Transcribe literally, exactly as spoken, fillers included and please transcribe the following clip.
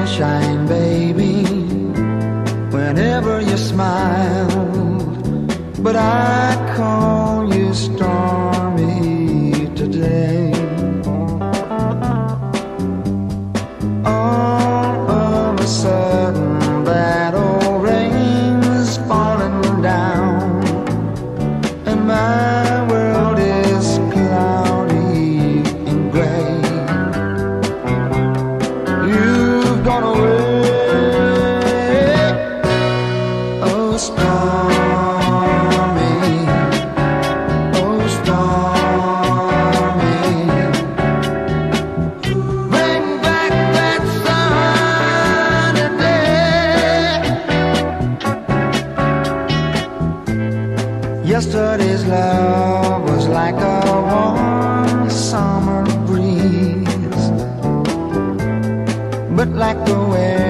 sunshine, baby, whenever you smile. But I call you Stormy today. All of a sudden that old rain's falling down, and my world is cloudy and gray. You've gone away, oh Stormy. Yesterday's love was like a warm summer breeze, but like the way